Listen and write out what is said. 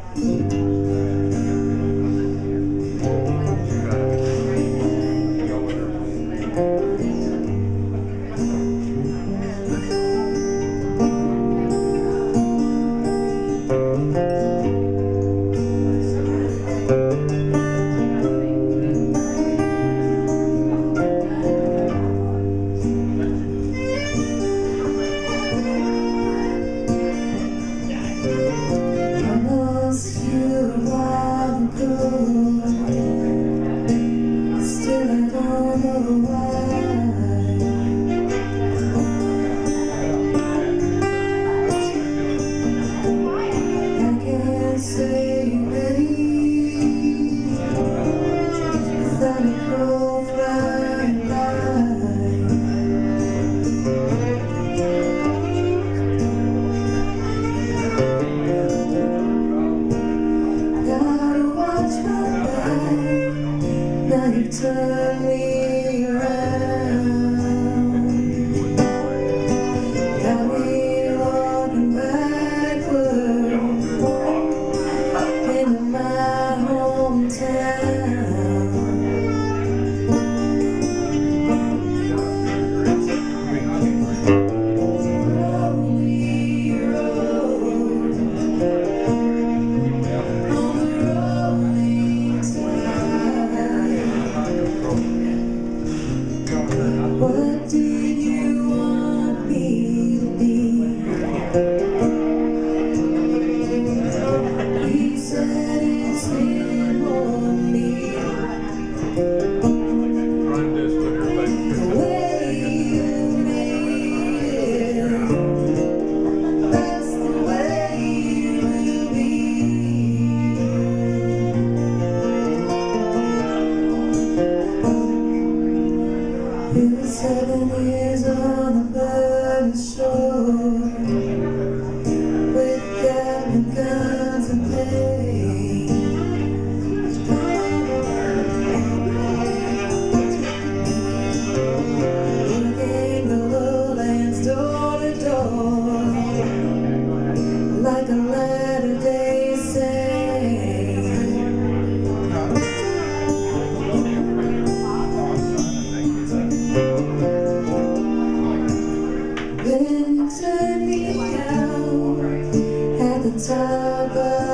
Turn me around, got me walking backward into my hometown. Lonely road, on the rolling tide. What did you want me to be? You said it's in on me. The way you made it, that's the way you will be. It was 7 years on the burning shore, with Captain guns and pain. Working the lowlands door to door, like a Latter-day Saint. Then you turned me out at the top of